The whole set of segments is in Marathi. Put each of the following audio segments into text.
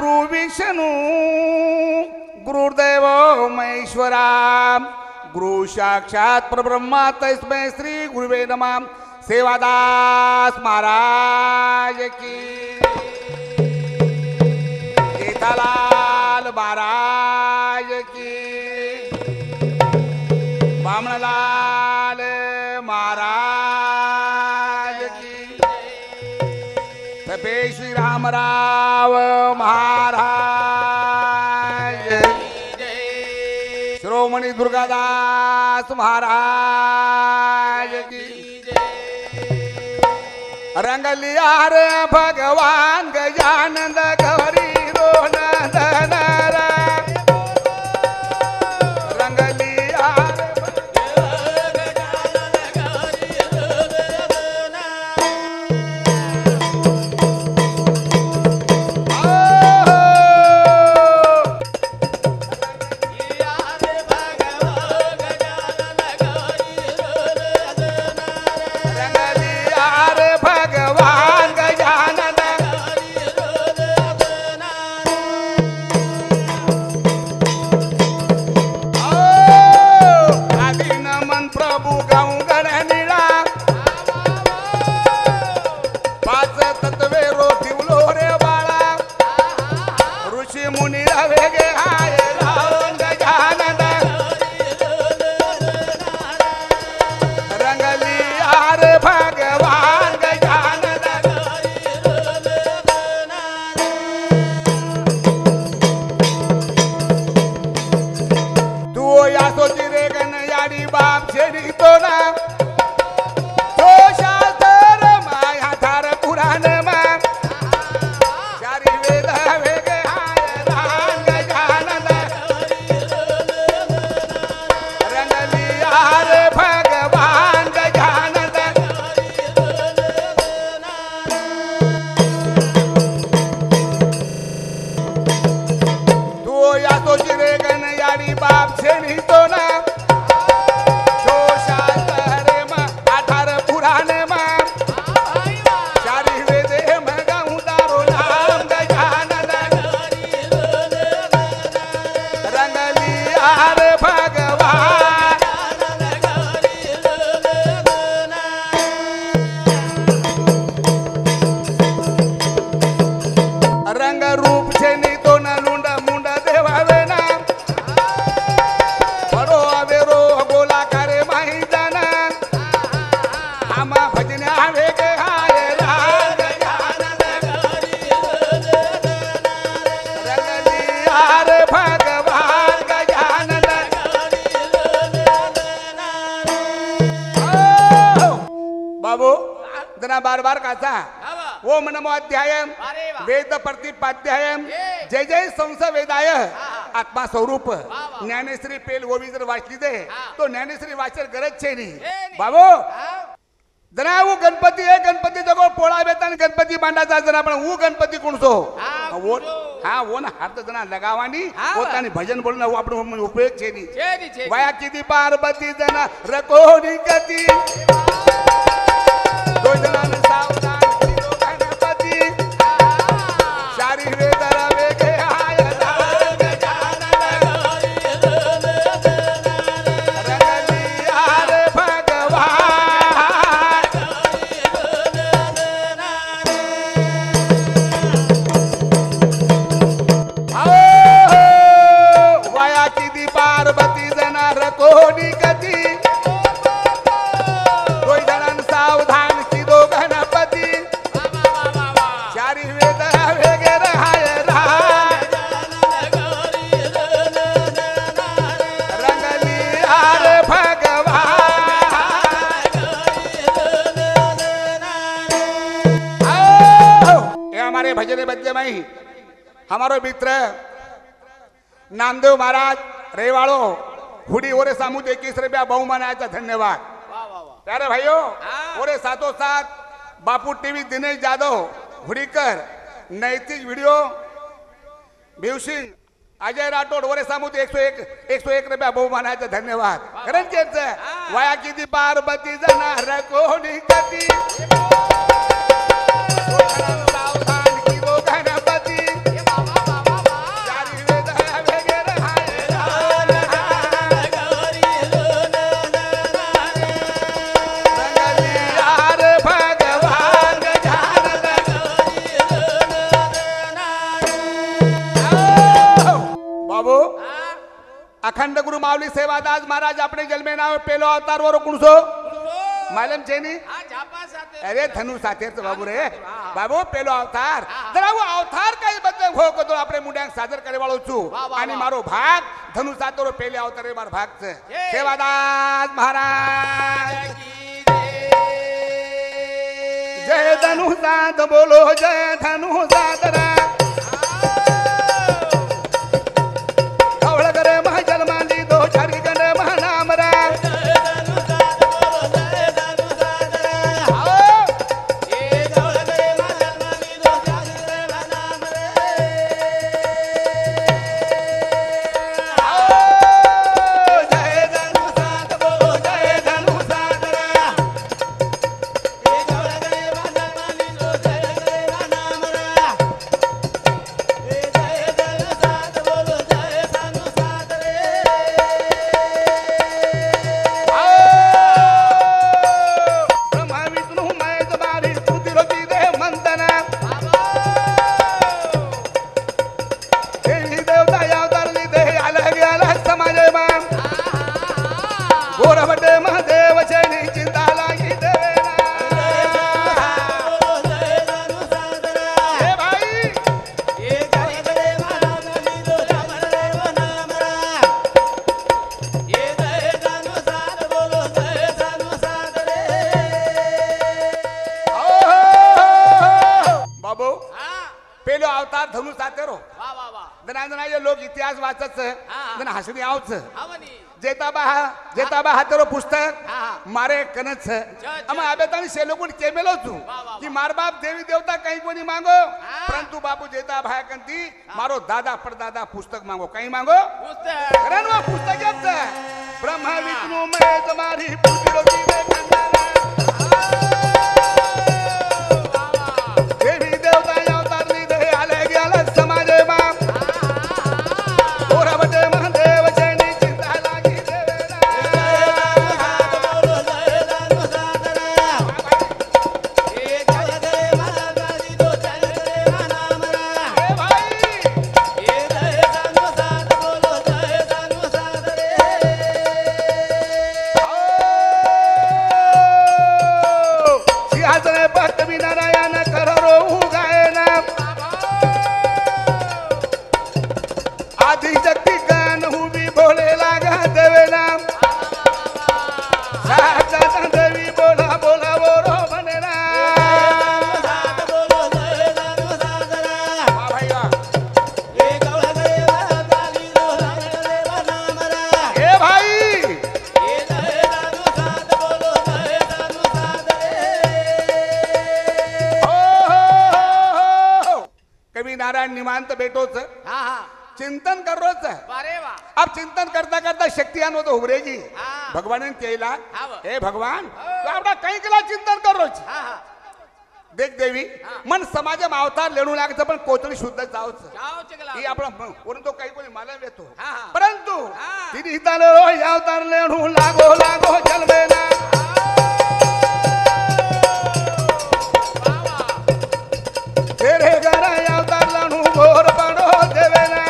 गुरु विष्णु गुरुदेव महेश्वरा गुरु साक्षात परब्रह्मा तस्मै श्री गुरुवे नमः। सेवादास महाराज की, जेठालाल महाराज की, बामणलाल महाराज की, तपे श्री रामराव महाराज, श्रोमणी दुर्गादास महाराज की। रंग लिया रे भगवान गजानंद गौरी रो नंदन रंग लिया बार काचा ओम नमो अध्यायम वेद प्रतिपाध्यायम जय जय संसवेदाय आत्मा स्वरूप ज्ञानेश्वरी पेल ओवी जर वाचली दे तो ज्ञानेश्वरी वाचर गरज छे नहीं बाबू जना वो गणपति है गणपति जगो पोळा बेता गणपति बांधाचा जना पण वो गणपति कोण सो वो हाँ वो ना हाथ जना लगावानी पोतानी भजन बोलना वो आपण उपयोग छे नहीं वाया किती पार्वती जना रकोनी गती दो जना सावधान किलो गणपति चारी वेद रवे के आय राम गजानन रंगलिया रे भगवान वाया की दी पार्वती जना रकोनी गती सावधान की दो गणपति चारी वेद वेगे रहाय रंगलिया रे भगवान। ये हमारे भजन बद्य में ही हमारो मित्र नामदेव महाराज रेवाड़ो हुडी ओरे सामू 21 रुपया बहुमान आया। धन्यवाद प्यारे भाइयों। और साथों साथ बापू टीवी दिनेश जाधव हुडीकर नैतिक वीडियो भीव सिंह अजय राठोड वरे सामुद 101 रुपया बहुमान आहे। धन्यवाद करण केचं वाया किती पार्वती जना रकोणी कती सावधान की दो गणपती माऊली सेवादास महाराज આપણે જન્મે ના પેલો અવતાર વરો કુણસો માલમ છે ની હા ઝાપા સાથે અરે ધનુ સાથે તો બાબુ રે બાબુ પેલો અવતાર દરાવો અવતાર કઈ બદલે હો તો આપણે મુંડાંગ સાદર કરે વાળો છું અને મારો ભાગ ધનુ સાથેરો પેલે અવતારે મારો ભાગ છે સેવાદાસ મહારાજ જય ધનુ સાત બોલો જય ધનુ સાતરા જેતાબા હાથરો પુસ્તક મારે કનત છે અમે આબેતાની સેલોકોની ચેમેલો છું કે માર બાપ દેવી દેવતા કઈ કોની માંગો પરંતુ બાપુ જેતાબા કંતી મારો દાદા પરદાદા પુસ્તક માંગો કઈ માંગો પુસ્તક કરનવા પુસ્તક કેમ છે બ્રહ્મા વિષ્ણુ મહેશ તમારી પૂજરો દીવે દેવી દેવતા અવતાર લીધે આલે ગયા સમાજે માં ઓરા બટે મહાદેવ છે निमांत बेटो चिंतन कर रोज अब चिंतन करता करता शक्ति आनो तो उभरेगी भगवान ने केला हे भगवान तो आपला कई केला चिंतन कर रोज देख देवी मन समाज में अवतार लेणू लागतं पण कोचणी शुद्ध जावच ही आपला परंतु काही कोणी मला येतो परंतु तिने हिताले अवतार लेणू लागो लागो जलमेना तेरे घरा अवतार लेणू घोर पडो देवेना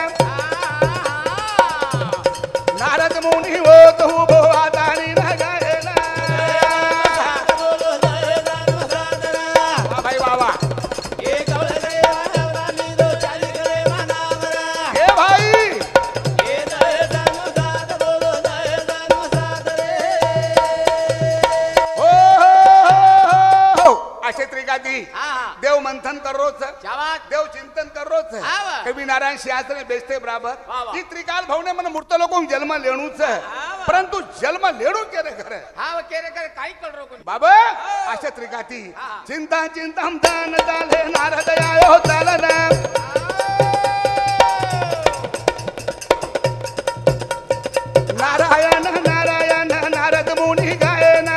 नारद मुनी हो तो भो आदानी ना गायला भाई बाबा ये गवळ रे वाली दो चाली करे मनावरा हे भाई ये दय दानु दात बोलो दय दानु सात रे हो असे त्रिकाती देव मंथन कर रोज देव चिंतन कर रोज कवि नारायण शास्त्र ने बेचते बराबर ई त्रिकाल भाव ने मन मूर्त लोगों जन्म लेणू छ परंतु जन्म लेणू केरे करे हाव केरे करे काय कळरो कोणी बाबा अशा त्रिकाती चिंता चिंता दान दाले नारद आयो चालना नारायण नारायण नारद मुनी गायना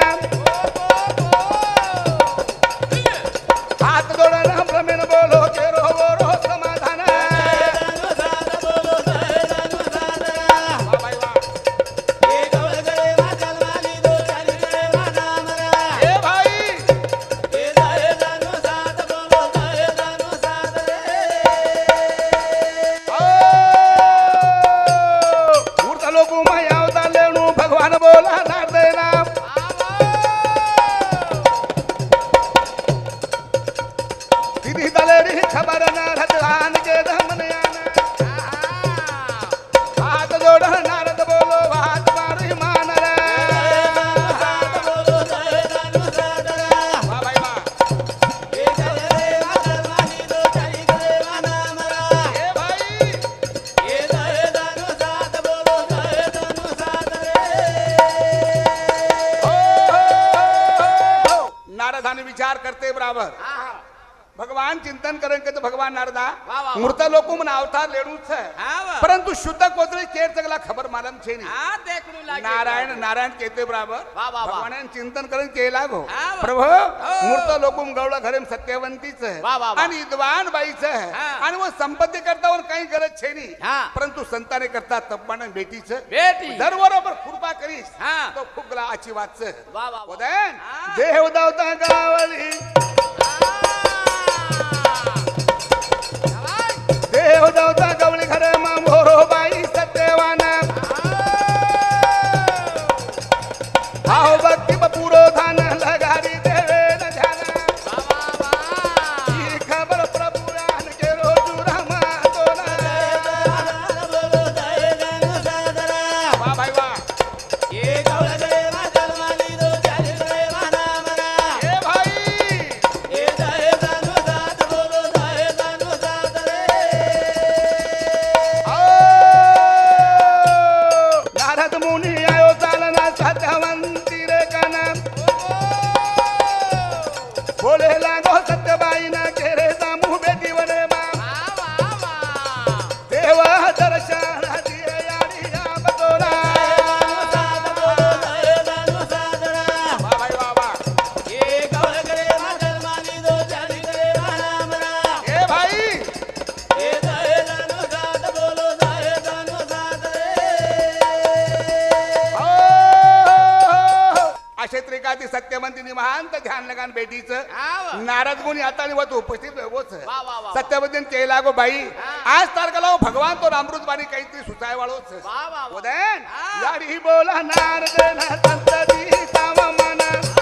हात जोडना ब्रह्मन बोलो केरो बोरो समाधान बराबर भगवान चिंतन करें के तो भगवान नारदा वाह, वाह, मूर्त लोको मन अवतार लेणू छे परंतु शुद्ध कोतरी चेर चगला खबर मालम छे नहीं नारायण नारायण कहते बराबर भगवान चिंतन करें के लागो प्रभु मूर्त लोकुम गवळा घरेम सत्यवंती छे आणि विद्वान बाई छे आणि वो संपत्ती करता और काही गरज छे नहीं परंतु संताने करता तपमान बेटी छे दर बरोबर कृपा करीस तो खूप गला आची वात छे ओदेन देवदावता गावली देवदावता गवळी घरे मा मोरो बाई सत्यवान भाव भक्ती पुरो धान लगारी देवे न ध्यान ही खबर प्रभु रान के रोजू रामा तोना वाह भाई वाह ये गवळ घरे मा जलमाली दो चाली रे वाना मना ए भाई ए जाए दानो साथ बोलो जाए दानो साथ रे नारद मुनी आयो चालना सत्यवंती रे काना बोले लागो सत्यबाई ना केरे सामू बेटी वने मा देव दर्शन दिए यारी बतोरा साथ बोलो जाए दानो साथ रे वाह भाई वाह वाह ये गवळ घरे मा जलमाली दो चाली रे वाना मना ए भाई ए जाए दानो साथ बोलो जाए दानो साथ रे अशे त्रिकाती सत्यवंतीनी महांत ध्यान लगान बेटीचं आव नारद मुनी आता निवत उपस्थित होच वाह, वाह, वाह. सत्यवंतीन के लागो बाई आज तारखेला हो भगवान तो अमृत बाणी काहीतरी सुचाय वाळोच वाह, वाह, वाह. उदयन यारी बोला नारद ना संतती साव मन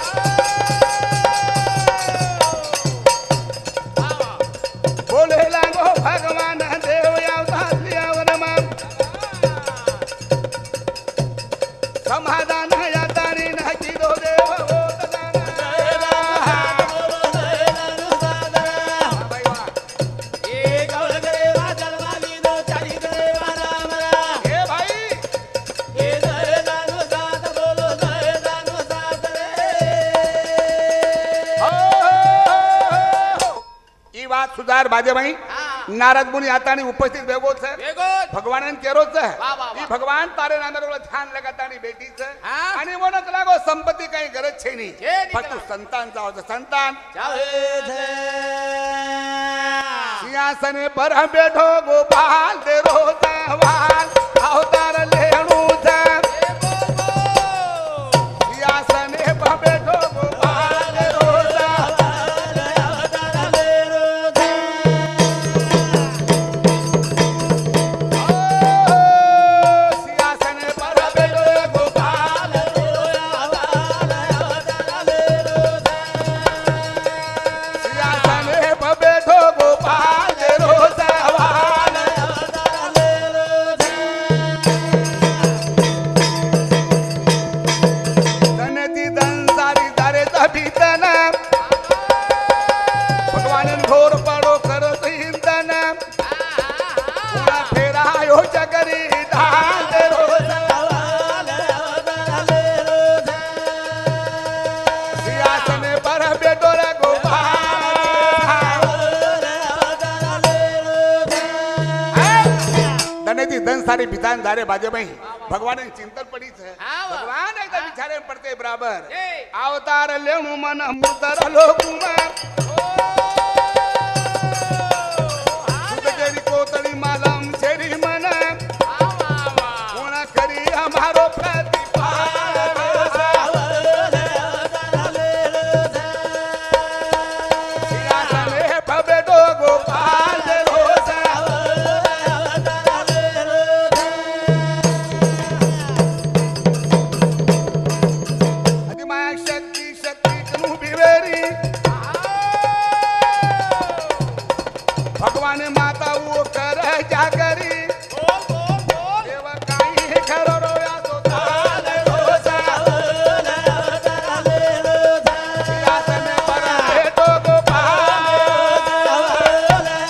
बोले लागो भगवान देव यावतावर मा समाधान या तारी ना किदो देव होत जाना बोलो जाए दानो साथ रे बाई वाह ये गवळ घरे मा जलमाली दो चाली रे वाना मना ए भाई ये जाए दानो साथ बोलो जाए दानो साथ रे ई बात सुधार बाजे भाई नारद मुनी आता उपस्थित भेगो छे बेगोत भगवान केरो छे वाह, वाह, ई वाह. भगवान तारे नांदर ध्यान लगातानी बेटी छे हाँ. आणि मोनक लागो संपत्ती काही गरज छे नी छे नी फक्त कला. संतान जाओ छे संतान जावे थे सिंहासने पर बैठो गोपाल दे रोजा वाल अवतार लेणू छे सिंहासने पर बैठो गोपाल दे रोजा सिंहासने पर बैठो गोपाल सिंहासने पर बैठो गोपाल दे रोजा वाल धनती धनसारी दारे भीतन भगवान घोर पडो करत हिंदन पुन्हा फेरायो चकरी ढाल दे रोजा सिंहासने पर बैठो रे गोपाल धनती धनसारी पितान दारे बाजे भाई भगवान चिंतन पड़ी छे भगवान एकदम विचारे पड़ते बराबर अवतार लेणू मन मूर्तर लोकुमार सुतकेरी कोतरी मालम छेरी मन पूर्ण करी हमारो प्रतिपाल सिंहासने पर बैठो गोपाल दे रोजा अधिमाया शक्ती शक्ती कनु बिवेरी भगवान माता वो कर जागरी देव काही खरो रोया तो ताल रोजा सिंहासने पर बैठो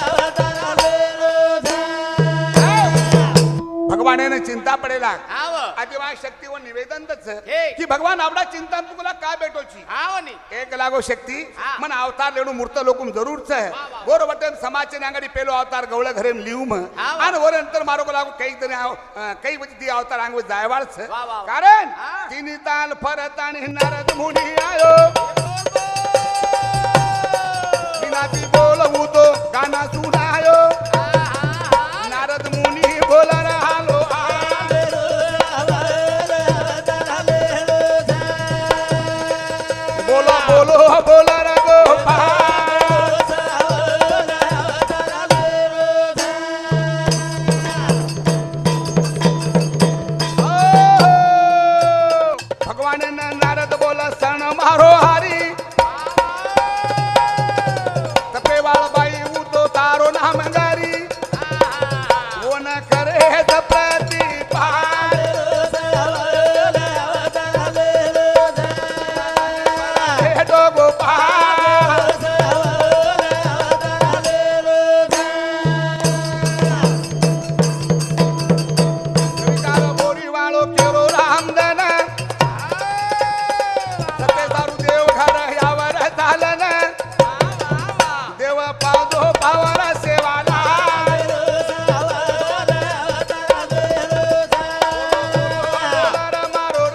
गोपाल भगवान ने चिंता पडेला आदिवासी शक्ती व निवेदनच हे. की भगवान आवडा चिंता तुला का भेटोची आवनी एक लागो शक्ति हाँ। मन अवतार लेणू मूर्त लोकुम जरूर छे गोर वटन समाज ने अंगड़ी पेलो अवतार गवळ घरेम लियूम हाँ। आन वर अंतर मारो को लागो कई तने कई वच दी अवतार आंगो जायवाळ छे वाह, वाह। कारण हाँ। तिनी ताल फरतान नारद मुनि आयो बिनाती बोलऊ तो गाना सुनायो नारद मुनि बोला रहालो बोलो बोलो बोला रे गोपाल भगवान ने नारद बोला सन मारो हारी तपेवाळ बाई तो तारो नाम गारी वो न करे प्रतिपाल भेटो गोपाल विचार बोरी वाळो केरो रामदन सत्य दारू देव घर यावर झालं ना देव पावतो पावर सेवाला मारो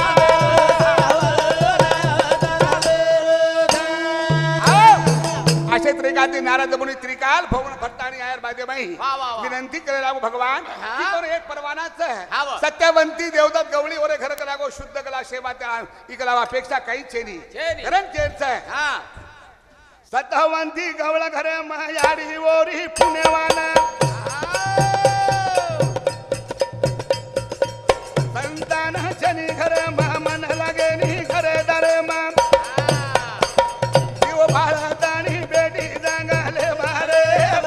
असे त्रिकाती नारद मुनी त्रिकाल भवन भट्टाणी आयर बादेबाई वाह, वाह, वाह। विनंती करे लागो भगवान हाँ। की तो एक परवानाच हाँ, वाह। सत्यवंती देवदत्त गवळी ओरे घर लागो शुद्ध कला सेवा त्या इकला अपेक्षा काही छेनी छेनी। कारण चेच हा सत्यवंती गवळ घर मयाडी ओरी पुण्यवान संतान जनी घर मन लागे नी घर धर्म जीव भारतानी बेटी जंगले मारे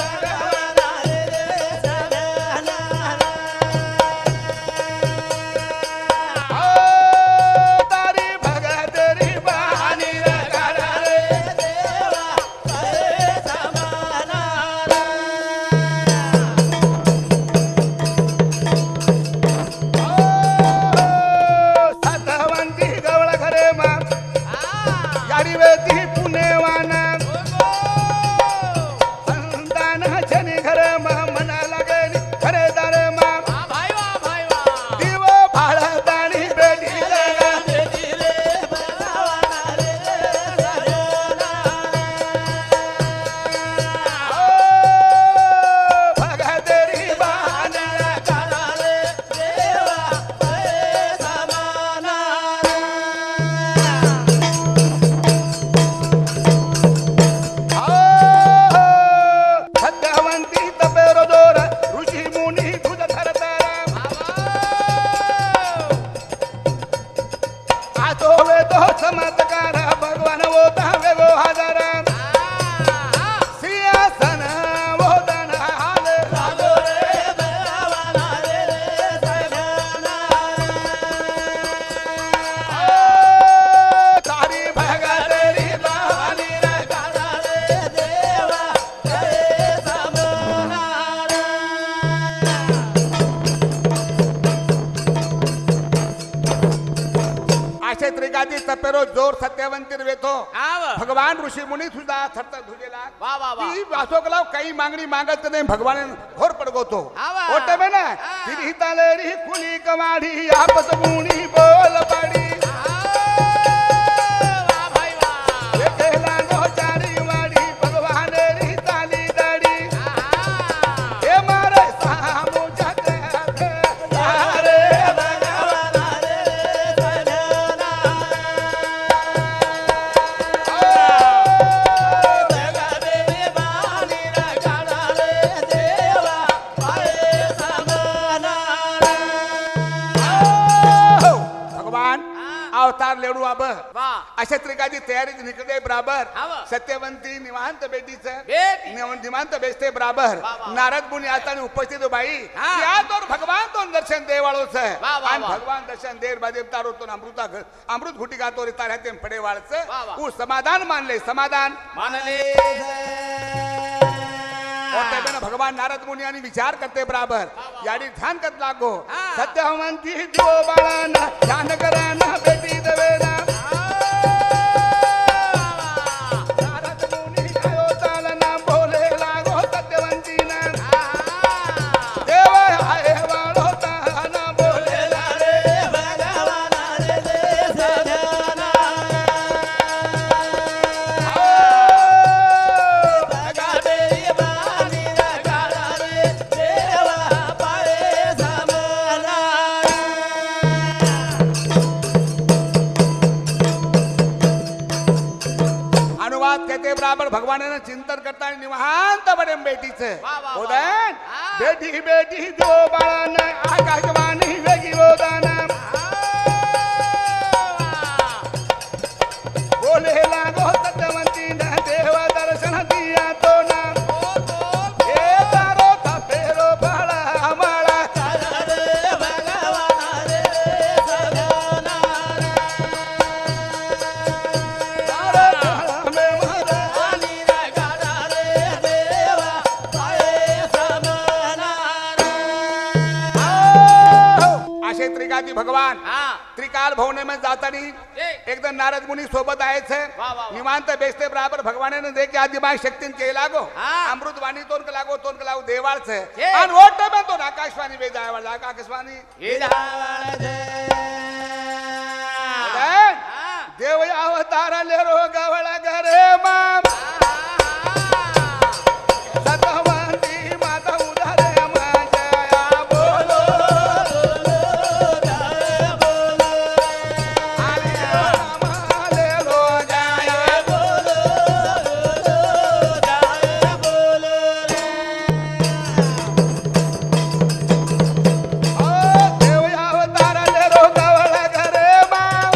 तारी भगतरी बानी रे सत्यवंती गवळ घरे मा याडी वेती पुण्यवान संतान जनी घर मन लागे नी खरे धर्म वाह भाई वाह भाई वाह दिव भारतानी बेटी जंगले भगतरी बानी सत्यवंती तपेरो दोर ऋषी मुनी तुझ धरतार आतो वेदो चमत्कार भगवान होता वेगो हजार सिंहासन वोदन हाल लागो तारी भगतरी बानी असे त्रिकाती तपेरो जोर सत्यवंतीर वेतो आव भगवान ऋषी मुनी सुद्धा थरत धुजेला वाह वाह वाह ती वासोकलाव काही मागणी मागत नाही भगवान घोर पडगोतो आवा. ओटे में ना तिरी तालेरी खुली कमाडी आपस मुनी बोल पडी वाह भाई वाह देखेला नो चारी वाडी भगवान री ताली दडी हे मारे सामू जग रे भगवान अवतार लेडू आब वाह अशा त्रिकाची तयारी निकळे बराबर आव. सत्यवंती निवांत बेटीचं बेटी. निवांत बेसते बराबर वाह, वाह. नारद मुनी आता उपस्थित बाई हाँ. त्या तोर भगवान तो दर्शन दे वाळोच वाह, वाह, आणि वाह. भगवान दर्शन देर बादे तारो तो अमृत घुटिका तोरी ताऱ्या ते पडे वाळच वाह, वाह. उ समाधान मानले समाधान मानले और तेबेन भगवान नारद मुनी आणि विचार करते बराबर याडी ध्यान करत लागो सत्यवंती देव बाळांना ध्यान कराना बेटी देवेना नारद मुनी गायो चालना बोले लागो सत्यवंतीना देव आहे वाळो ताना बोले रे भगवाना रे सजना गाडे बानी गाडा रे देवा पाळे समना अनुवाद कहते बराबर भगवान चिंतन करता निवांत बडे बेटीचं वा, वा, वा. उदयन हा. बेटी बेटी देव बाळांना आकाशवाणी वेगी रोदाना बोले लागो सत्यवंती ना देव दर्शन दिया तो ना हे तारो तापेरो बाळा आम्हाला रे भगवाना रे सजना तारो तामे मारा बानी गाडा रे देवा पाळे समना असे त्रिकाती भगवान हा त्रिकाल भवने में जातानी एकदम नारद मुनी सोबत आहेच वा, वा. निवांत बेसते बराबर भगवाने दे के आदिमाय शक्तीन के लागो हा. अमृत वाणी तोन के लागो देवाळच हे. आणि ओट में तो आकाशवाणी वे जायवाळ आकाशवाणी हे जावळ दे उदयन, देव अवतार ले रो गवळ घरे माम सतवंती माता उधारे माझ्या बोलो आले आम्हाले रो जाय देव अवतार ले रो गवळ घरे माम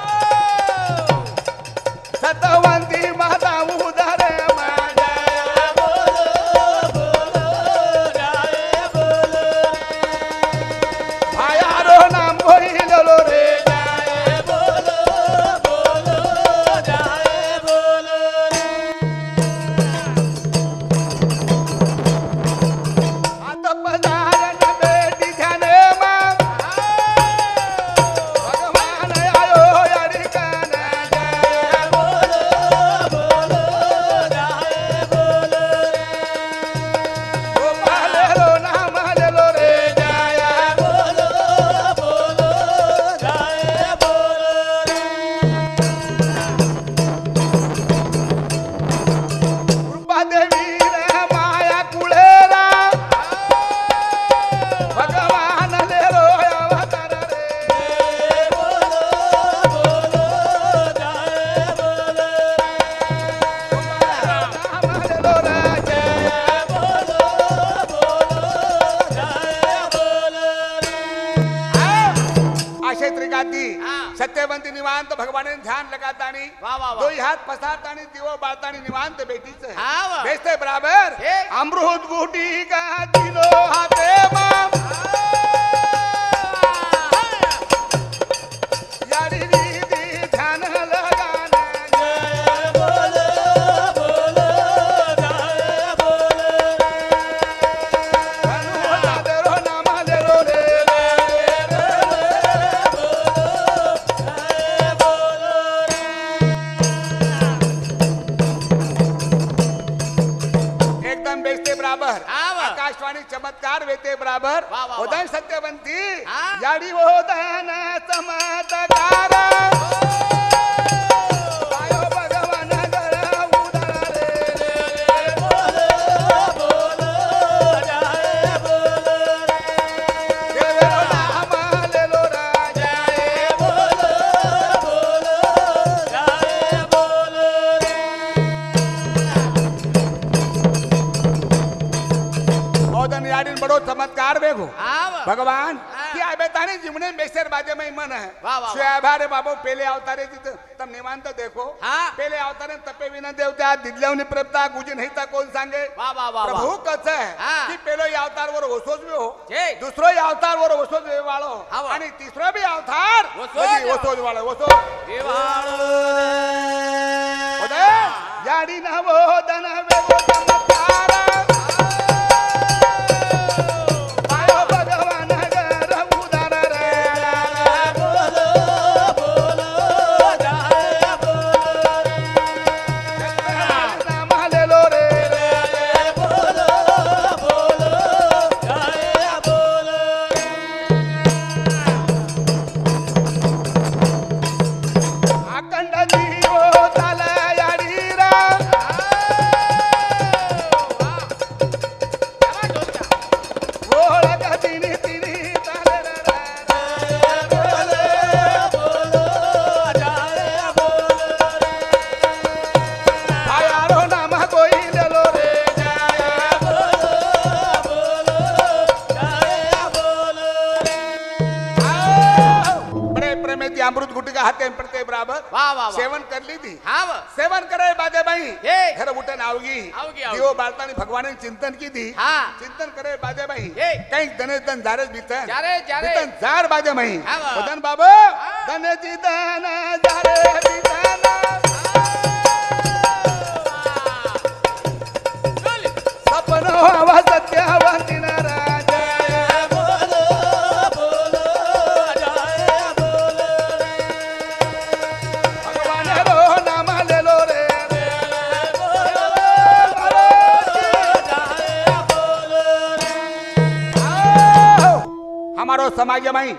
सतवंती माता उधारे माझ्या आयारो नाम बोलिलो रे आता पधारन बेटी ध्याने माम भगवान आयो यारी काना जय गोपाल रो नाम लेलो रे जय कृपा देवी रे माया कुळेरा भगवान लेलो अवतार रे नाम लेलो रे जय अशे त्रिकाती हा. सत्यवंती निवांत भगवाने ध्यान लगातानी वा, वा, वा. दोई हात पसारतानी दिव बाळतानी निवांत बेटीच हा, वा. बेसते बराबर हे. अमृत गुटी का दिलो हाते माम यारी रीती ध्यान लगाना अनुवाद रो नाम लेलो रे एकदम बेसते बराबर हा, वा. आकाशवाणी चमत्कार वेते बराबर वा, वा, वा. उदयन सत्यवंती हा. याडी ओदन चमत्कार आयो भगवान गरा उदार रे देवेरो नाम लेलो राजा ओदन याडी बडो चमत्कार बेगो भगवान की आबेताने जिमने बेसर बाजे में मन है वाह, वाह, सुयाभारे बाबू पेले अवतारे तिथं तम निवांत देखो हाँ. पेले अवतारे तपे विना देवता दिदल्यावनी प्रभता गुजी नहीं ता कोण सांगे वाह, वाह, वाह, प्रभु वाह. कच आहे हाँ. की पेलो या अवतार वर वसोज भी हो जे. दुसरो या अवतार वर वसोज वे वाळो हाँ, वाह. आणि तिसरो भी अवतार वसोज. म्हणजे वसोज वाळो वसोज ओदे याडी नवो दन वेगो चमत्कार आपल्या हाते पडते बराबर वा वा वा सेवन करली ती हा व सेवन करे बादे बाई हे. घर उठन आवगी आवगी. दिवो बाळतानी भगवान चिंतन की दी हा. चिंतन करे बादे बाई हे. काही धने धन झारे बीतन जारे जारे बीतन जार बादे बाई हा वा. वदन बाबू धने जी धन झारे बीतन चल सपनो हवा सत्यवंती राजा बोलो बोलो जय बोलो भगवान रो नाम लेलो रे बोलो जय बोलो आओ. हमारो समाज में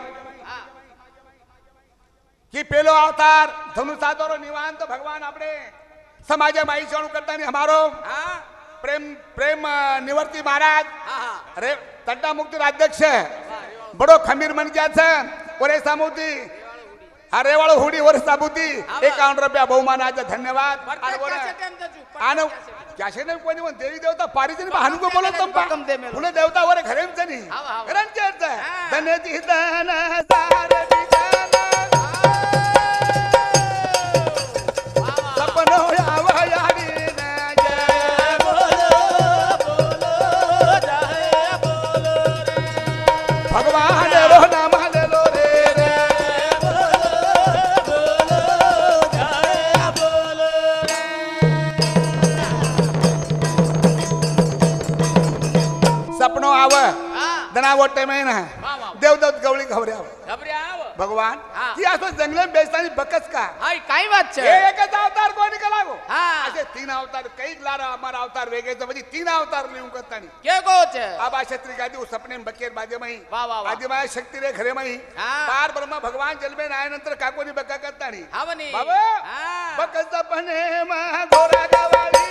कि पेलो अवतार धनुषादोरो निवांत भगवान अपने समाज में आई चालू करता नहीं हमारो हा प्रेम प्रेम निवर्ती महाराज हा अरे तड्डा मुक्ति अध्यक्ष बड़ो खमीर मन क्या था ओरे सामुती अरे वाळो हुडी वर साबुती 51 रुपया बहुमानाचा धन्यवाद आणि बोला आणि कॅशे नाही कोणी म्हणते देवी देवता पारीचे नाही हानुको बोलत तंपा पकम दे मेलो. फुले देवता वर घरेमचं नाही हाव, हाव. घरांचेच हा. धन्यती धन सार सपनो यावा याडी न जय बोलो बोलो जय बोलो भगवान रो नाम लेलो रे रे बोलो जय बोलो सपनो आव हा दना वोटे में ना वा वा देवदत्त गवळी घवऱ्याव घबरे आव भगवान हा. की असो जंगले बेचतानी बकस का हाय काय વાત છે हे एकच अवतार कोणी केलागो हा असे 3 अवतार काही लारा हमारा अवतार वेगेचं म्हणजे 3 अवतार लिहून करतानी કે કહો છે आबा क्षत्रिय गादी उ सपने में बकेर बाजे मही वा वा वा आदिमाय शक्ती रे घरे मही हा. पार ब्रह्म भगवान जन्मे नाय नंतर काकोनी बक्का करतानी हावनी बाबा हा बकस सपने मा घोरा गवाळी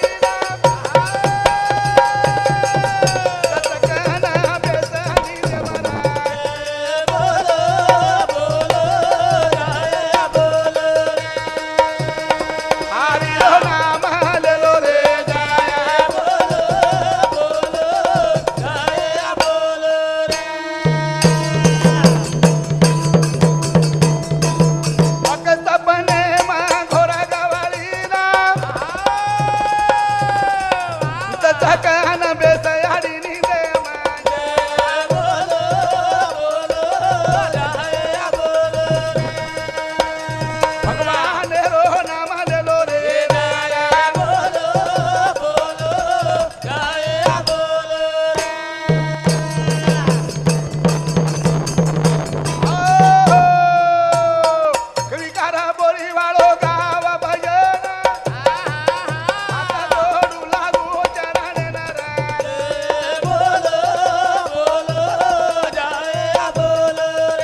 सतकना बेसानी जमना बोलो बोलो जय बोलो हरि रो नाम लेलो रे जय बोलो जय बोलो बकस सपने मा घोरा गवाळी सतकना बेसानी जमना बोलो बोलो जय बोलो भगवान रो नाम लेलो रे जय बोलो बोलो जय बोलो कविकारा बोरी वाळो गाव भजन आता जोडू लागू चरण नरा बोलो बोलो जय बोलो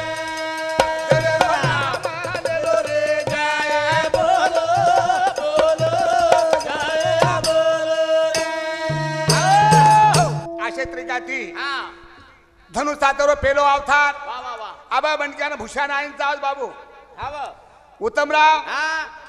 लेलो रे जय बोलो बोलो जय बोलो अशे त्रिकाती हा धनुषातरो पेलो अवतार वा वा वा आबा बनक्यानं भूषण आईंचा आज बाबू हाव उत्तमराव हा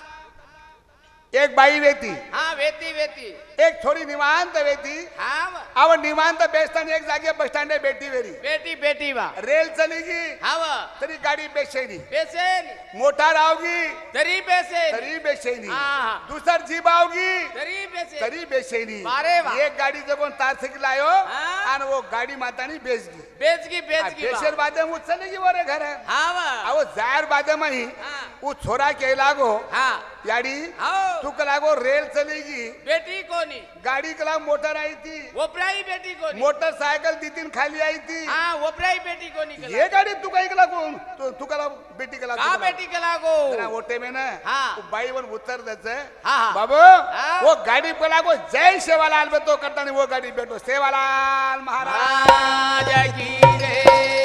एक बाई वेती हा वेती वेती एक थोडी निवांत वेती हाव आव निवांत बेसताना एक जागे बस स्टँड बेटी वेरी बेटी बेटी वा रेल चली गी हाव तरी गाडी बेशेनी बेसेन मोटार आवगी तरी बेसेन तरी बेशेनी हा. दुसर जीप आवगी तरी बेसेन तरी बेशेनी अरे वा. एक गाडी जगून तार सायकल आयो हा. आणि वो गाडी मातानी बेसगी बेचगी बेचगी बेशेर बादे उचलली की वरे घर हाव अहो जायर बादे माही हा. उ छोरा के लागो हा याडी हाव तू लागो रेल चलेगी बेटी कोणी गाडी कला मोटर आई थी वपराई बेटी कोणी मोटरसायकल तीन खाली आई थी हा वपराई बेटी कोणी केला ये गाडी तू काही लागो तू कला बेटी कला का बेटी केला गो ओटे में ना हा. वो बाई वन उतर दच हा, हा. बाबू हा. वो गाडी पे लागो जय सेवालाल में तो करता नहीं वो गाडी बैठो सेवालाल महाराज राजा की रे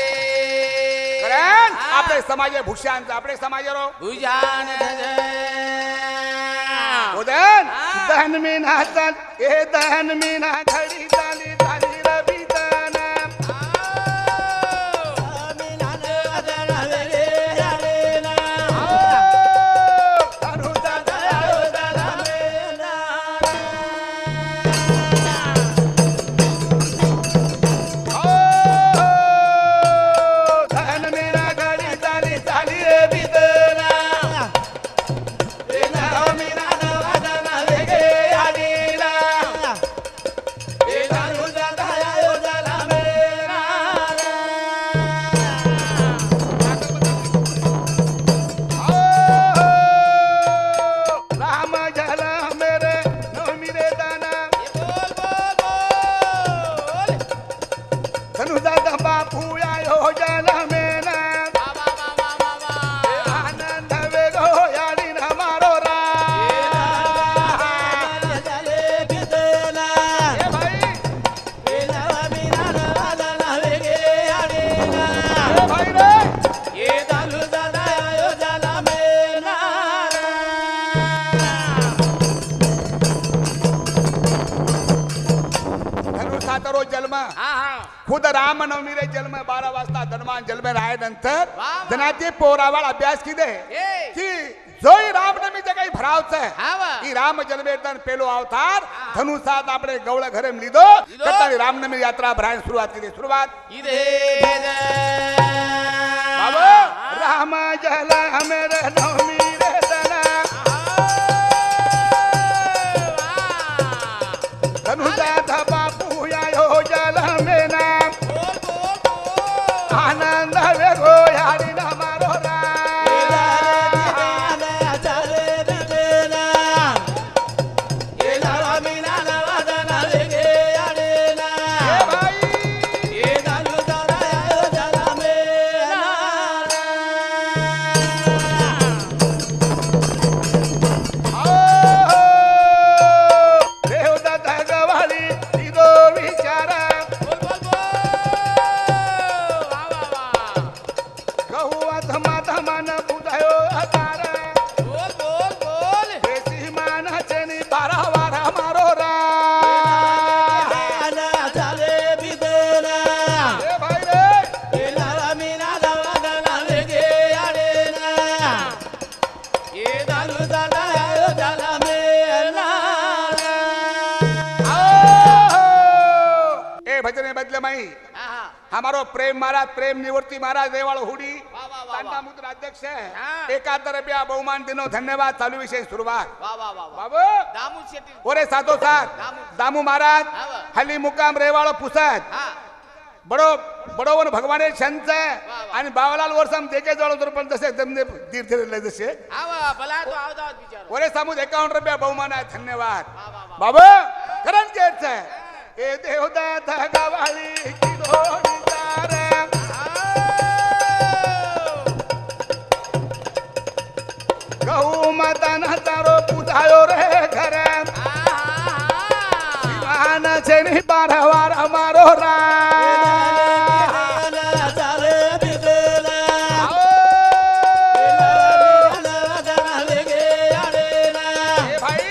कारण हा. आपले समाज भूषण आपले समाज रो भुजान उदन हा. दहन में नाचन ए दहन में ना घडी चाली चाली रवि तन दहन में ना घडी चाली चाली रवि तन धनुजा बापू आयो जल में वा वा वा वा वा वा आनंद वेगो याडी न मारो रा ए भाई ए भाई रे धनुषाचा रोज जन्म हा हा खुद रामनवमी रे जन्म 12 वाजता धनुमान जन्म राहिल्यानंतर वा. धनाचे पोरावाळ अभ्यास किदे ए की जोई रामनवमीचे काही भरावच हा वा. ई राम जन्मेतन पेलो अवतार धनुषात આપણે ગવળ ઘરે લીધો લીધો. કતાળી રામનવમી યાત્રા ભરાય શરૂઆત કરી શરૂઆત इदे બાબો રામ જલ હમેરે નવમી રે તના ધનુષા ધપા પૂયાયો જલ મેના बोल बोल बोल આનંદ વેગો યાડી ન મારો રા ए भाई देवदत्त गवाली दिदो विचारा बोल बोल बोल वा वा वा गहू धमा धमान बुधायो हतारा बोल बोल बोल देशी मानाचे नि बारा वारा मारो रा ए भाई रे ए भजने बदले माई हा हा हमारो प्रेम महाराज प्रेम निवृत्ती महाराज रेवाळ हुडी वा वा वा तांडा मुद्रा अध्यक्ष हाँ. एकाहत्तर रुपया बहुमान दिनो धन्यवाद चालू विषय सुरुवात वा वा वा वा बाबू दामू शेट्टी ओरे सातो साथ दामू महाराज हाँ वा. हल्ली मुकाम रेवाळो पुसत हा बडो बडोवन भगवाने छंच वा. आणि बावलाल वर्षम देके जवळ तर पण तसे जमने तीर्थ जसे हा वा भला तो आवदा बिचारो ओरे सामूद 51 रुपया बहुमान आहे धन्यवाद वा वा वा बाबू करण केच ए देवदात गवाळी की दोडी तारा गहू मातान तारो पुधायो रे घर मान छेनी बारवार मारो रा ए भाई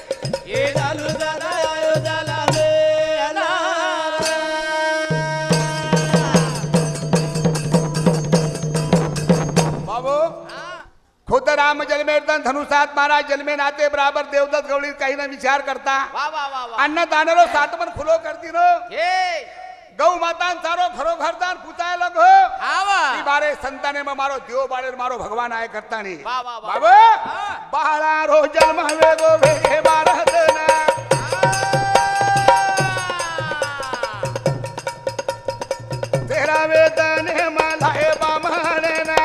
बाबू खुद राम जन्मेर्दन धनुषात महाराज जन्मे नाते बराबर देवदत्त गवळी काही ना विचार करता वा वा वा वा अन्न दानेरो सात पण खुलो करती नो हे गौ मातान सारो घरो घरदान पुताय लगो हा वा ई बारे संताने में मारो देव बारे मारो भगवान आय करता नी वा वा वा बाबू बाळा रो जन्म वेगो वेगे भारत ना तेरा वेदने मलाए बामणे ना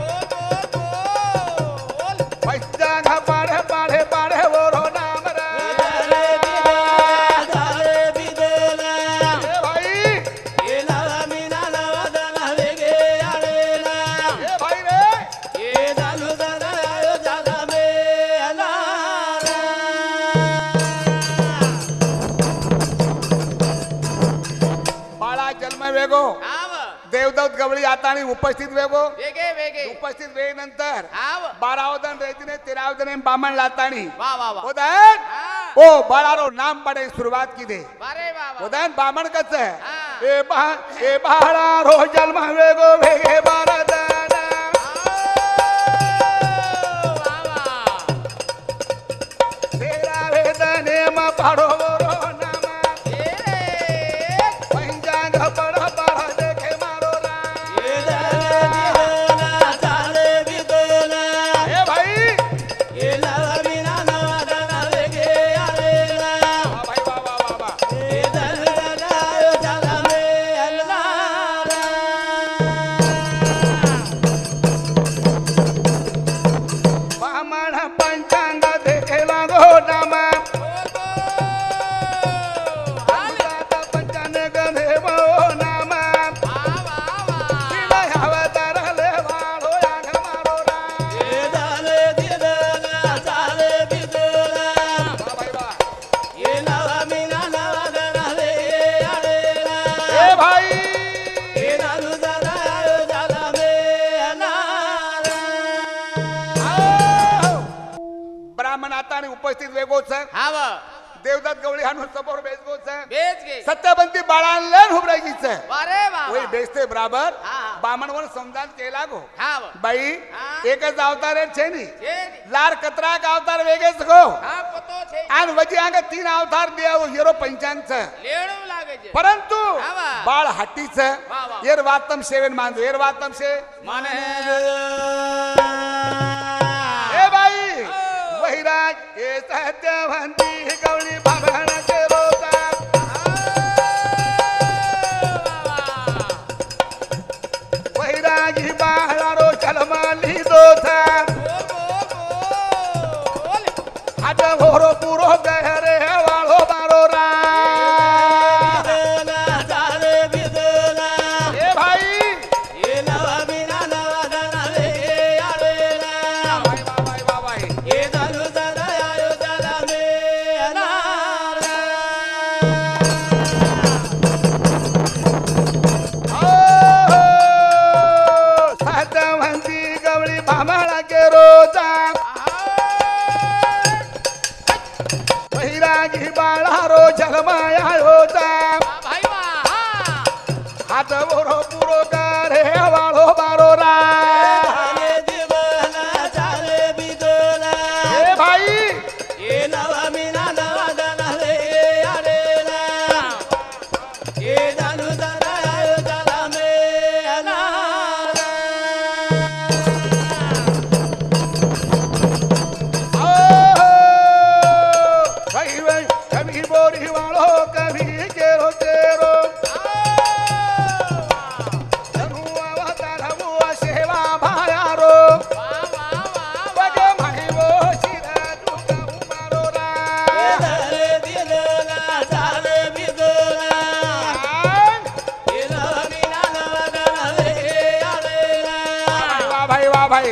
बोल पैसा घा पाढे पाढे पाढे वरो नाम रा ए भाई ए भाई रे बाळा जन्म वेगो हा वा देवदत्त गवळी आता आणि उपस्थित वेगो वेगे वेगे उपस्थित वेळेनंतर हा वा 12 दिन रेतीने 13 दिन बामण लाताणी वा वा वा उदयन हा ओ बाळारो नाम पडे सुरुवात किदे बारे वा वा उदयन बामण कच हा. ए बाळारो जन्म वेगो वेगे बारदाना वा वा तेरा वेदने म पाडो वरो नाम हे रे पंजांग पड पड देखे मारो रा ए भाई वा भाई वा वा वा वा आणि उपस्थित वेगोच हा व देवदत्त गवळी हाणून समोर बेसगोच बेच घे सत्यवंती बाळांलन हुबरायचीच वारे वा वही बेसते बराबर हा. बामणवर समजान केला गो हा व बाई हा. एकच अवतार आहे छे नी छे लार कतराक अवतार वेगेच गो हा पतो छे आणि वजी अंग 3 अवतार देव येरो पंचांगच लेडू लागे छे परंतु हा वा. बाळ हट्टीच वा वा. येर वातम सेवन मांजो येर वातम से माने ए बाई वहिराज ए सत्यवंती गवळी बामण के रोजा वैरागी बाळारो चलमाली दोथा हात होरो पुरो गहरे वाळो बारो रा ए भाई बाई बाई बाई सत्यवंती गवळी बामण के रोजा वैरागी बाळारो जलमाया होता हात होरो पुरो गहरे वाळो बारो रा ए भाई भाई भाई कभी बोरी वालो कभी केरो तेरो धनुआ अवतार हुआ सेवा भायारो बगे माही वो शिरा दुका उमारो रा वाह भाई वाह भाई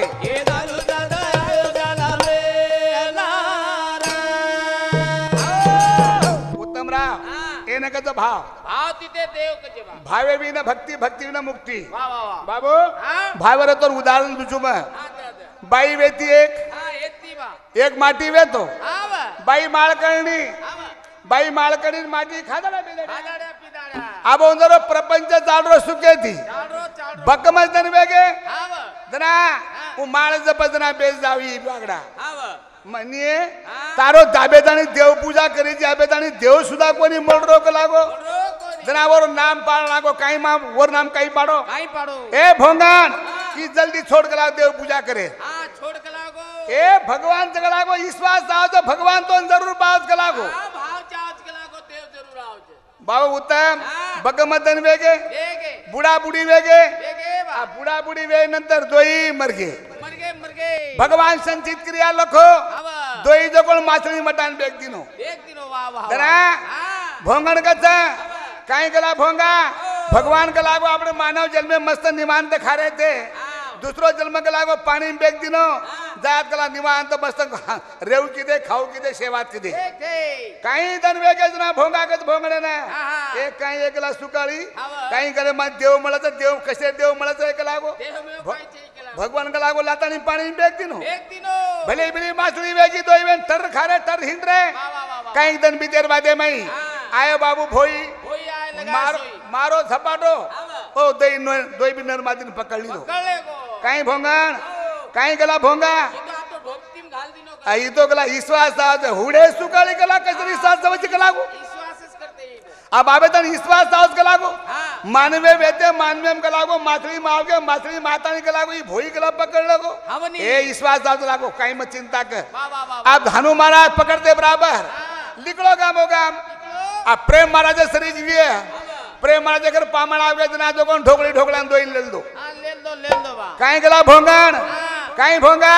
उत्तमराव एनकच भाव भाव तिथे देव कचे बा भावे विना भक्ती भक्ती विना मुक्ती वा वा वा बाबू हा भावर तर उदाहरण तुझू मग हा दे बाई वेती एक हा येती बा एक माटी वेतो हा वा बाई माळकर्णी हा वा बाई माळकर्णी माटी खादला बेले खादाड्या पिदाड्या आबोंदरो प्रपंच चालरो सुकेती चाडरो चाडरो बक्कमच दन वेगे हा वा दना उ माळ जपजना बेस जावी बागडा हा वा म्हणिये तारो दाबेदाणी देव पूजा करीची आबेदाणी देव सुद्धा कोणी मळरोक लागो रो कोणी जनावर नाम पाळ लागो काही माम वर नाम काही पाडो काही पाडो ए भोंगान की जल्दी छोड़ के लाओ देव पूजा करे हा छोड़ के लागो ए भगवान जग लागो विश्वास आओ तो भगवान तो जरूर बात के लागो हा भाव चाच के लागो देव जरूर आवजे बाबू उत्तम बगमदन वेगे देगे बुडा बुडी वेगे देगे बा आ बुडा बुडी वे नंतर दोई मरगे मरगे भगवान संचित क्रिया लखो हा वा दोई जगोल माछली मटान बेग दिनो देख दिनो वा वा जरा हा भोंगण कचा काई गला भोंगा भगवान के लागो अपने मानव जन्म में मस्त निमांत खा रहे थे दूसरो जन्म के लागो पानी में बेग दिनो जात कला निवांत मस्त रेव की दे खाऊ की दे सेवात की दे देख दे काही दन वेगेच ना भोंगा कच भोंगणे ना हा. एक काही एकला सुकाळी हा. काही करे मग देव મળत देव कसे देव મળत एक लागो देह में काय चाहिए के लागो भगवान के लागो लातानी पानी में बेग दिनो देख दिनो भले बिली माछली वेगी दो इवेन टर खारे टर हिंद्रे वा वा वा वा काही दन बीतेर बादे मई आयो बाबू भोई होई आए लगा मारो सोई मारो झपाटो हा ओ दोई भी नरमादीन पकड़ ली पकड़ ले गो काही भोंगण काही गला भोंगा ये तो आप तो ढोपतीम घाल दिनो का आई तो गला विश्वास आव हुडे सुकाळी गला कसरी साथ जवची गला गो विश्वासच करते ये अब आबे तन विश्वास आव गला गो हां मानवे वेते मानवे गला गो माछली मावगे माछली मातानी गला गो ई भोई गला पकड़ लगो हमनी ए विश्वास आव गला गो काही मत चिंता कर वा वा वा अब धनु महाराज पकड़ते बराबर लिखलो गामो गाम अब प्रेम महाराज शरीर जीवे प्रेम महाराज अगर पामण आवे जना जो कोण ढोकळी ढोकळ्यान दोई लेल दो हां ले दो बा काही गला भोंगण काही भोंगा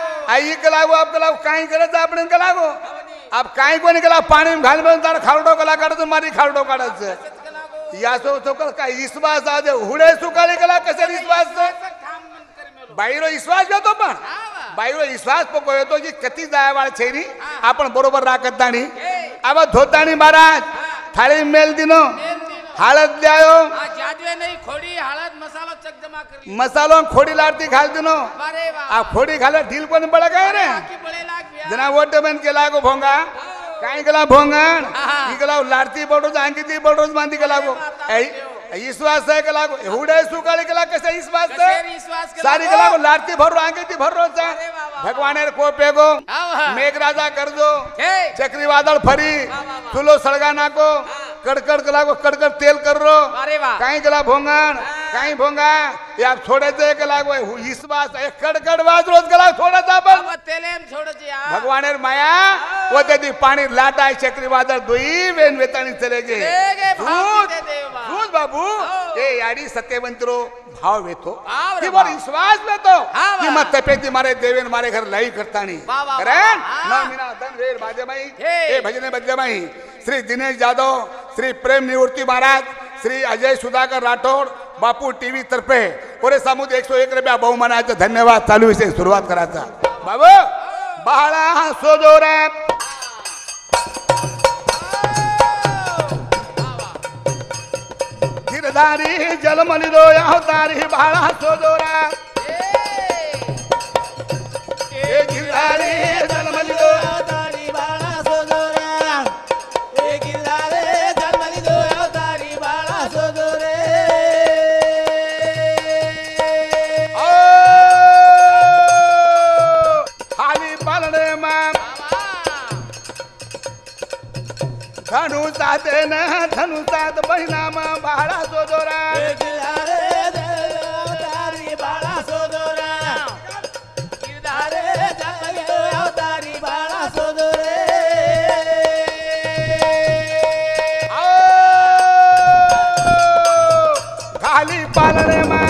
आई के लागो अब गला काही करत आपण के लागो अब काही कोणी गला पाणी घाल म्हणून तार खालडो गला काढतो मारी खालडो काढायचं के लागो या सो तो काय विश्वास आजे हुडे सुकाळी गला कसे विश्वास ठाम मन कर मेलो बाईरो विश्वास घेतो पण हा वा बाईरो विश्वास पको येतो की कती जायवाळ छेरी आपण बरोबर राखत दाणी अब धोताणी महाराज थाळी मेल दिनो तेल दिनो हळद द्यायो हां जादवे नहीं खोड़ी हळद मसाला चक जमा कर ली मसालो खोडी लाडती घाल दिनो अरे वा आ खोडी घाले ढील कोण बळ काय रे की बळे लाग जना वोट बंद केला गो भोंगा काय केला भोंगण इकला लाडती बडोज अंकिती बडोज बांधी केला गो विश्वास आहे केला गो एवढे सुकाळी केला कसे विश्वास सारी केला गो लाडती भरो अंकिती भरो भगवानेर कोपे गो मेघराजा करजो चक्रीवादळ फरी तुलो सळगा नाको कडकड केला गो कडकड तेल कर रो काही केला भोंगण काही भोंगा या छोडायचं केला गो विश्वास कडकड वाज रोज केला छोडायचा आपण भगवानेर माया व त्याची पाणी लाट आहे चक्रीवादळ दुई वेन वेतानी चले गे सूज बाबू ए याडी सत्यवंतरो भाव वेतो ती वर विश्वास वेतो ती मत तपेती मारे देवेन मारे घर लाई करतानी कारण न मीना धन वेर बाजेमाई ए भजने बदलेमाई श्री दिनेश जाधव श्री प्रेम निवृत्ती महाराज श्री अजय सुधाकर राठोड बापू टीव्ही तर्फे पुरे सामुद 101 रुपया बहुमानाचं धन्यवाद चालू विषय सुरुवात करायचा बाबू बाळा सोजोरा गिरधारी जलमलिदो अवतारी बाळा सोजोरा गिरधारी जलमलिदो अवतारी बाळा सोजोरा ए गिरधारे जन्मलिदो अवतारी बाळा सोजोरे खाली पालने मा धनुसाते न धनुसात बहिना मा बाळा सोजोरा ए गिरधारे अवतारी बाळा सोजोरा गिरधारे जन्मलिदो अवतारी बाळा सोजोरे खाली पालने मा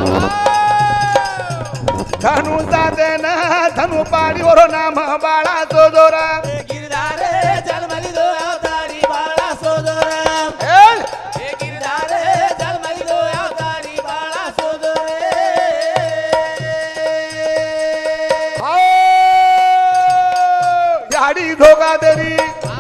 धनुसाते न धनु पाडी वरो नाम बाळा सोजोरा ए गिरधारे जन्मलिदो अवतारी बाळा सोजोरा ए गिरधारे जन्मलिदो अवतारी बाळा सोजोरे याडी धोका देरी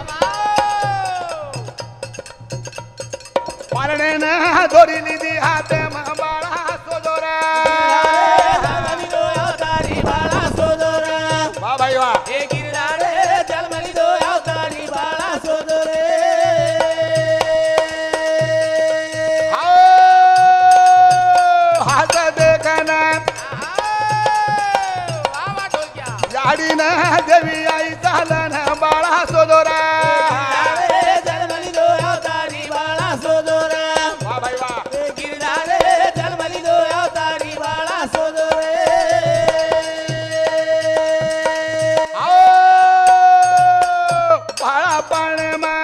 पालने न दोरी लिदी हाते मा बाळा सोजोरा जन्मलिदो अवतारी बाळा सोजोरा वा भाई वा ए गिरधारे जन्मलिदो अवतारी बाळा सोजोरे हात देखना याडी न देवी आई चालन बाळा सोजोरा गिरधारे जन्मलिदो अवतारी बाळा सोजोरा वा भाई वा ए गिरधारे जन्मलिदो अवतारी बाळा सोजोरे बाळा पाणे मा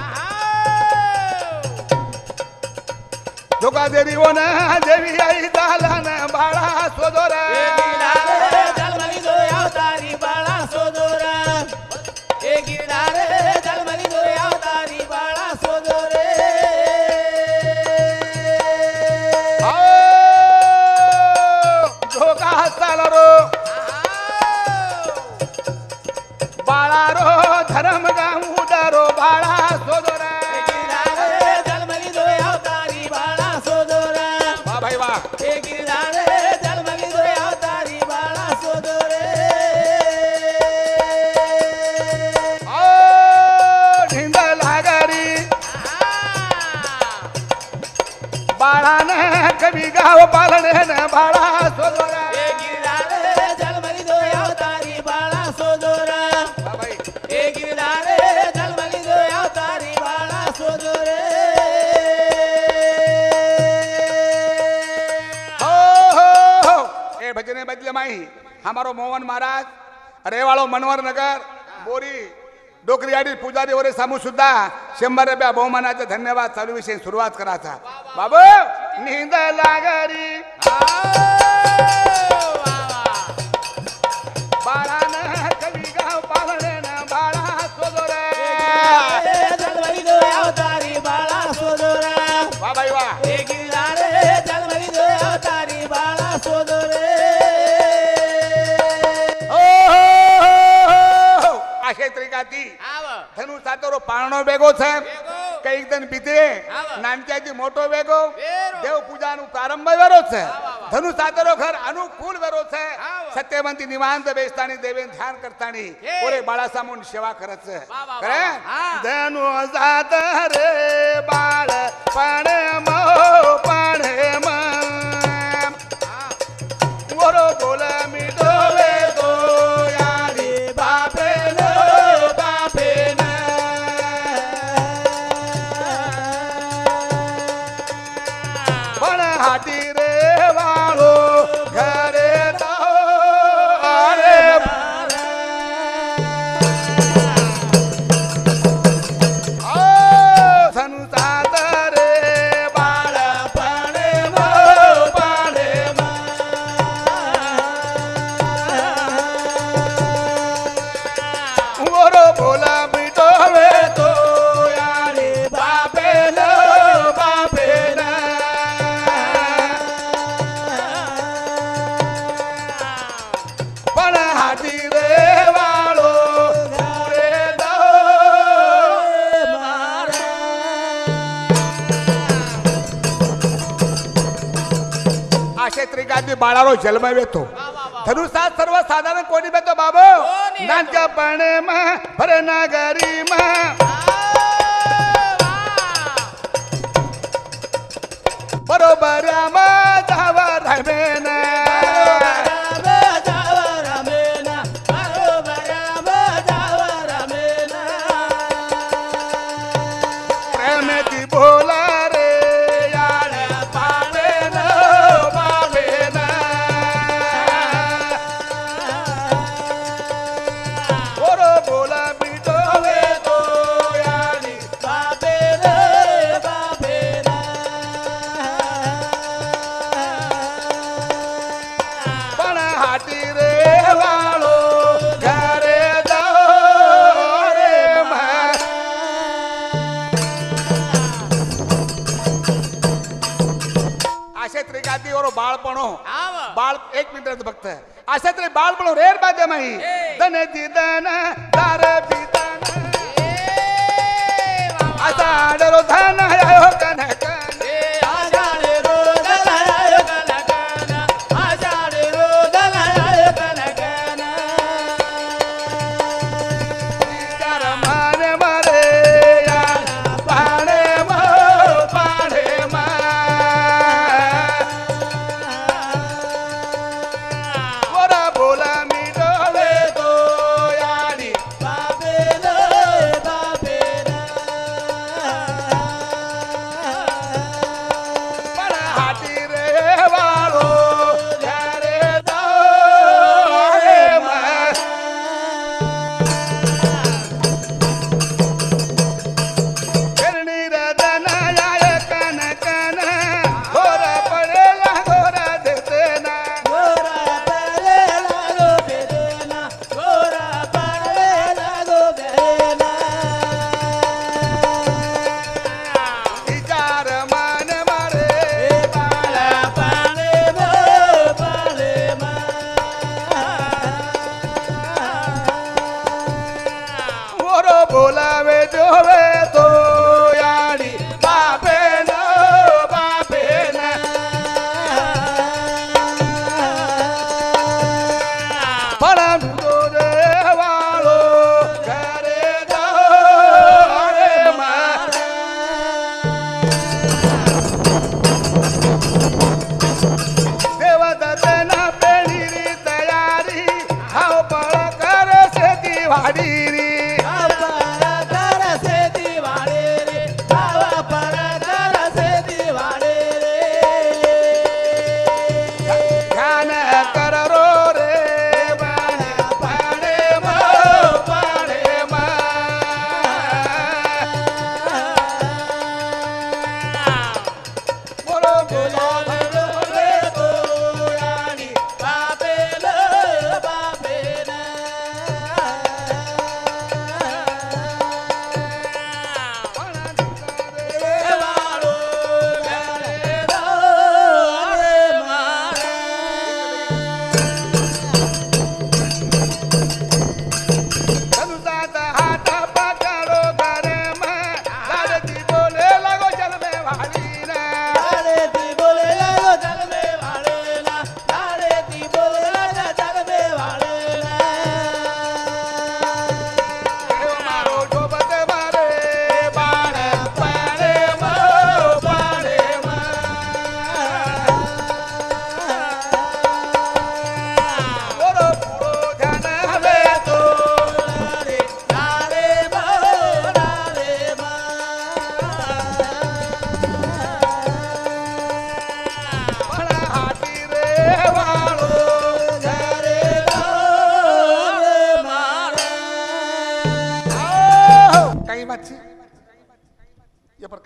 धोका देरी वन देवी आई चालन बाळा सोजोरा ए गिरधारे जन्मलिदो अवतारी बाळा सोजोरा ए गिरधारे जन्मलिदो अवतारी बाळा सोजोरे धोका चाल रो बाळा रो धर्म गाऊ डरो बाळा सोजोरा गिरधारे जन्मलिदो अवतारी बाळा सोजोरा वा भाई वा ए गिरधारे जन्मलिदो अवतारी बाळा सोजोरे ढिंद लागरी बाळान कवी गाव पालने न बाळा सोजोरा ए गिरधारे जन्मलिदो अवतारी बाळा सोजोरा वा भाई ए गिरधारे जन्मलिदो अवतारी बाळा सोजोरे हो ए भजने बदले माई हमारो मोहन महाराज रेवाळो मनोहर नगर बोरी डोकरीयाडी पुजारी वरे सामू सुद्धा 100 रुपया बहुमानाचा धन्यवाद चालू विषय सुरुवात करायचा बाबू निंद लागरी बाळान कवी गाव पालने न बाळा सोजोरा जन्मलिदो अवतारी बाळा सोजोरा वा भाई वा ए गिरधारे जन्मलिदो अवतारी बाळा सोजोरे अशे तरीकाती धनु सातरो पाळणो बेगो છે કઈક દન બીતે નાનક્યાથી મોટો વેગો દેવ પૂજાનો પ્રારંભ વેરો છે धनु सातरो घर अनुकूल वेरो छे हाव. सत्यवंती निवांत बेसतानी देवेन ध्यान करतानी हे. ओरे बाळा सामून सेवा करत छे वा, वा, करे वा, वा. हा. धनु जात रे बाळ पाणे मो पाणे म ओरो बोल मी डोले तो यारी बापे नो बापे न पण हाटी रे वाळो घरे तो अरे धनु जात रे बाळ पाणे मो पाणे म ओरो बोला मिटोवे तो यारी बापे न बापे न पण हाटी रे वाळो घरे दो अशे त्रिकाती बाळारो जन्म वेतो धनुषात सर्व साधारण कोणी बेतो बाबो कोणी येतो? नाच्या पाणे मा भर नगरी मा बरोबर मा जावा रमेन प्रेमेती बोला रे यार पाणे न बाबे न ओरो बोला बिटोवे तो यारी बाबे न बाबे न पण हाटी रे वाळो घरे जाओ रे मा अशे त्रिकाती ओरो बाळपणो हाव. बाळ एक मिनिट फक्त अशा तरी बाळपणो रेर बादे माही ए. दन दिदन दार बिदन ए, वा, वा. असा आडरो धन आयो कनक चार माने मारे या पाणे म पाणे म ओरा बोला मी डोळे तो यारी बाबे न बाबे न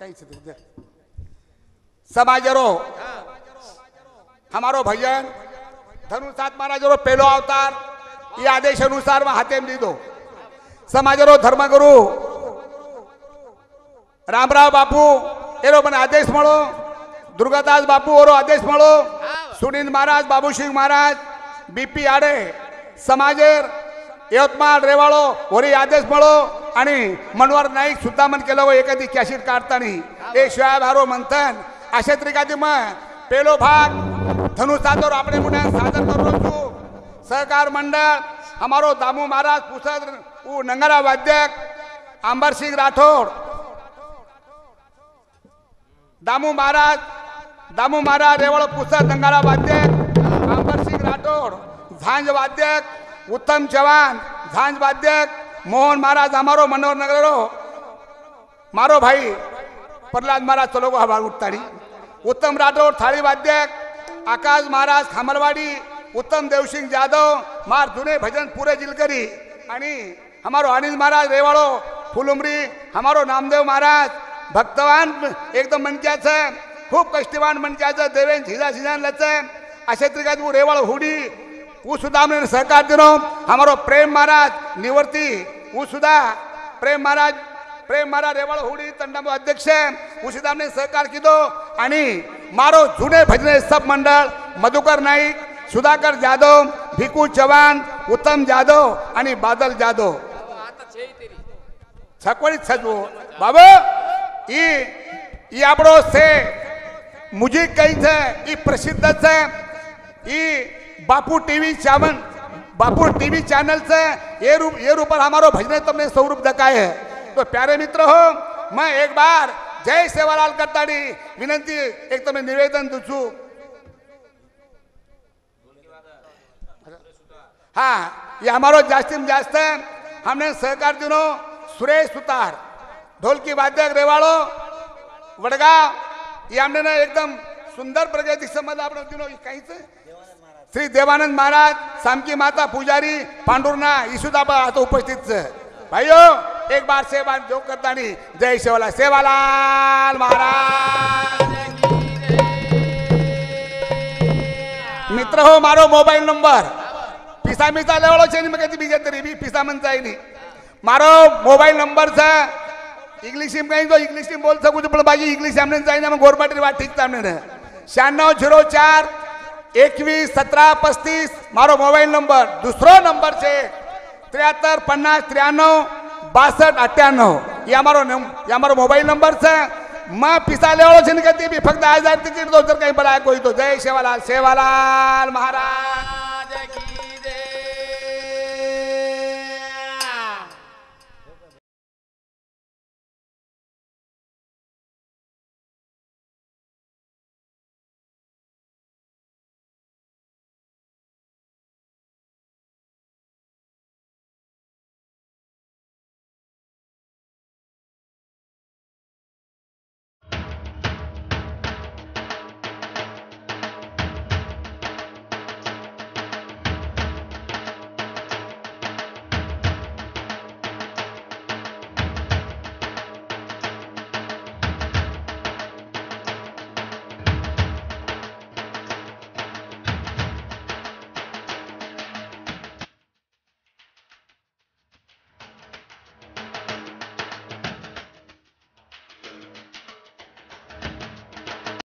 कहीं से दे समाजरो हमारो भजन धनुषात महाराज रो पहलो अवतार ये आदेश अनुसार में हाथे में दीदो समाजरो धर्मगुरु रामराव बापू एरो मन आदेश मळो दुर्गादास बापू ओरो आदेश मळो सुनील महाराज बाबूसिंह महाराज बीपी आडे समाजेर यवतमाळ रेवाळो वरी आदेश मळो आणि मनोहर नाईक सुद्धा मन केलं एखादी कॅशिट काढतानी ए शिवाय भारो मंथन अशा तरीकाची मग पेलो भाग धनुषातोर आपणे मुने सादर करू छु सहकार मंडळ हमारो दामू महाराज पुसद उ नंगरा वाद्यक अंबर सिंह राठौड़ दामू महाराज रेवळ पुसद नंगारा वाद्यक अंबर सिंह राठौड़ झांझ वाद्यक उत्तम चौहान झांझ वाद्यक मोहन महाराज हमारो मनोहर नगरो मारो भाई प्रहलाद महाराज चलो गो हवा उठताड़ी उत्तम राठौड़ थाली वाद्यक आकाश महाराज खामरवाड़ी उत्तम देवसिंह जाधव मार जुने भजन पूरे जिलकरी आणि हमारो अनिल महाराज रेवाड़ो फुलुमरी हमारो नामदेव महाराज भक्तवान एकदम मनक्याचं खूप कष्टवान मनक्याचं देवेन झिजा झिजानलाचं अशा तरीकात वो रेवाड़ हुडी वो सुद्धा हमने सहकार दिनो हमारो प्रेम महाराज निवर्ती वो सुद्धा प्रेम महाराज रेवाड़ हुडी तंडामो अध्यक्ष वो सुद्धा हमने सहकार किदो आणि मारो जुने भजने सब मंडळ मधुकर नाईक सुधाकर जाधव भिकू चव्हाण उत्तम जाधव आणि बादल जाधव छकवड़ी छजो बाबू ई आपड़ो से मुझे कही थे ई प्रसिद्ध से ई बापू टीवी चैनल से ये रूप पर हमारो भजने तुमने स्वरूप दिखाए है तो प्यारे मित्र हो मैं एक बार जय सेवालाल करताड़ी विनंती एक तुम्हें निवेदन दूसू हाँ ये हमारो जास्ती में जास्त हमने सहकार दिनो सुरेश सुतार ढोलकी वाद्यक रेवाड़ो वडगाव ये हमने ना एकदम सुंदर प्रगति संबंध आपण दिनो काही श्री देवानंद महाराज सामकी माता पुजारी पांडुरना ईसुदाबा आता उपस्थित भाइयों एक बार सेवा जो करता नहीं जय सेवालाल महाराज मित्र हो मारो मोबाइल नंबर पिसा मिसा लेवड़ो छे नहीं कहीं बीजे तरी भी पिसा मन चाहिए नहीं मारो मोबाइल नंबर से इंग्लिश में कहीं तो इंग्लिश में बोल सकूँ तो बाकी इंग्लिश हमने चाहिए मैं गोरबाटी बात ठीक था हमने 9604 21 17 35 मारो मोबाइल नंबर दूसरो नंबर से 73 50 93 62 98 ये हमारो मोबाइल नंबर से मैं पिसा लेवड़ो छे नहीं कहती भी फक्त 1000 टिकट दो जर कहीं बनाया कोई तो जय सेवालाल महाराज।